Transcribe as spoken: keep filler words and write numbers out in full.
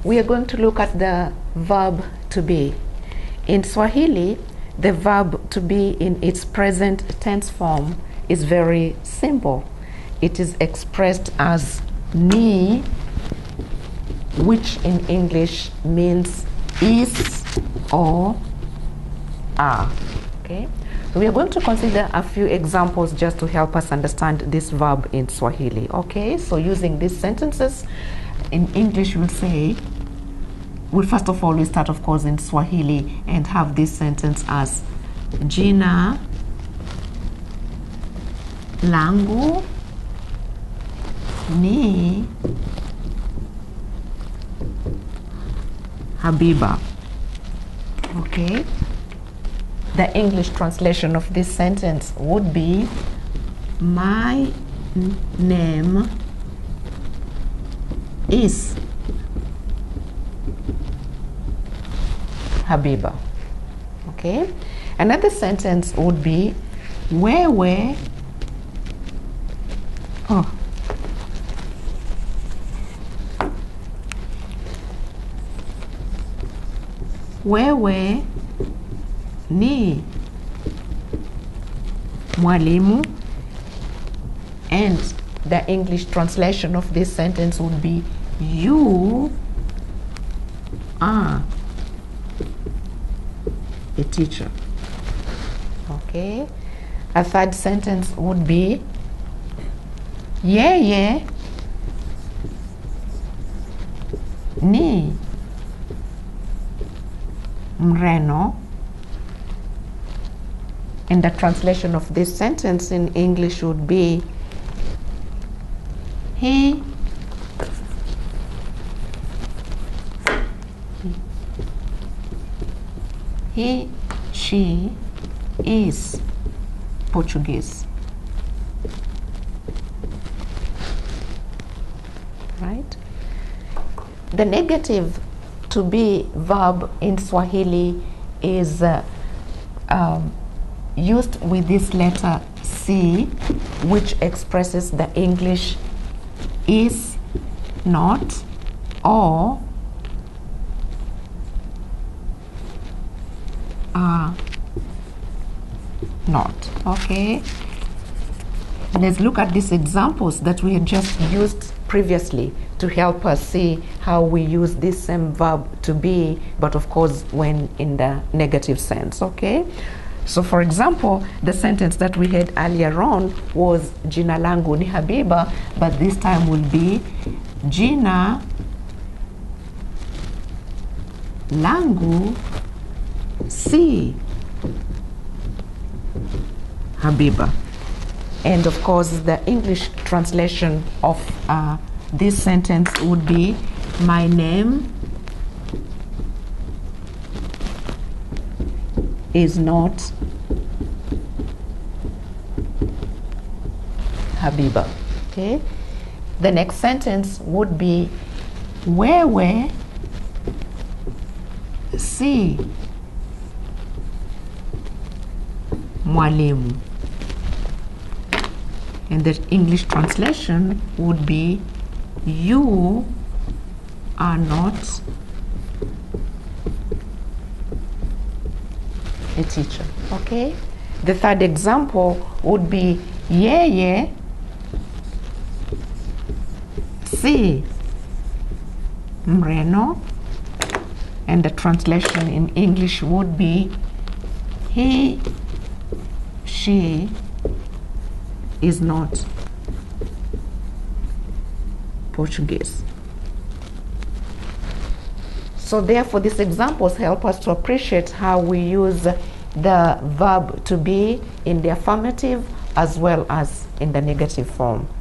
we are going to look at the verb to be. In Swahili, the verb to be in its present tense form is very simple. It is expressed as ni, which in English means is or are. Okay? So we are going to consider a few examples just to help us understand this verb in Swahili. Okay, so using these sentences, in English we'll say, well, first of all, we start, of course, in Swahili and have this sentence as jina langu ni Habiba. Okay. The English translation of this sentence would be, my name is Habiba. Okay. Another sentence would be, wewe oh wewe ni mwalimu, and the English translation of this sentence would be, you are a teacher. Okay. A third sentence would be, yeye ni mreno, and the translation of this sentence in English would be, he he she is Portuguese. Right? The negative to be verb in Swahili is uh, um, used with this letter C, which expresses the English is, not, or are not. Okay, let's look at these examples that we had just used previously to help us see how we use this same verb to be, but of course when in the negative sense. Okay, so for example, the sentence that we had earlier on was jina langu ni Habiba, but this time will be jina langu si Habiba. And of course the English translation of uh, this sentence would be, my name is not Habiba. Okay. The next sentence would be, wewe si mwalimu, and the English translation would be, you are not a teacher. Okay. The third example would be, yeye si mreno, and the translation in English would be, he she is not Portuguese. So therefore these examples help us to appreciate how we use the verb to be in the affirmative as well as in the negative form.